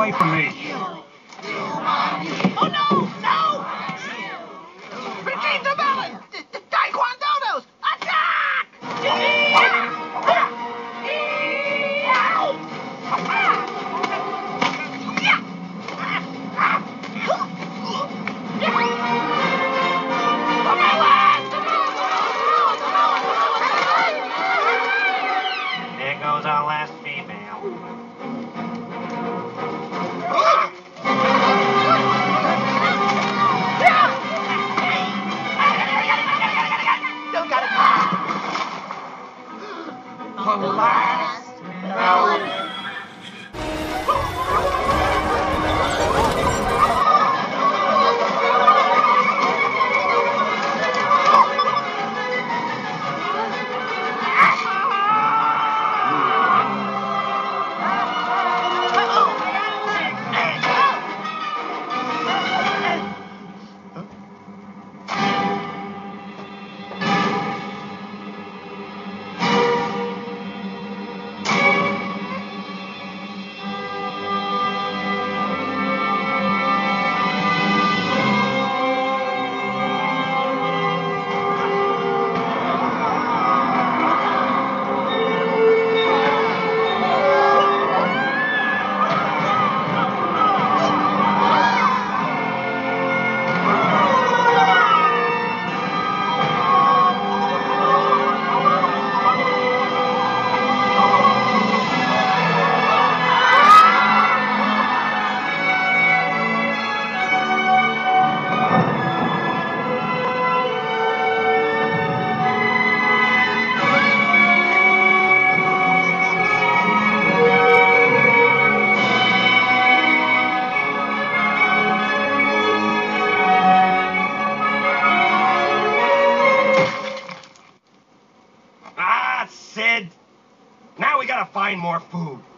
away from me. Oh, no! No! Retrieve the melon! Taekwondo's! Attack! There goes our last female. Still got it. The last melon. Ah, Sid! Now we gotta find more food.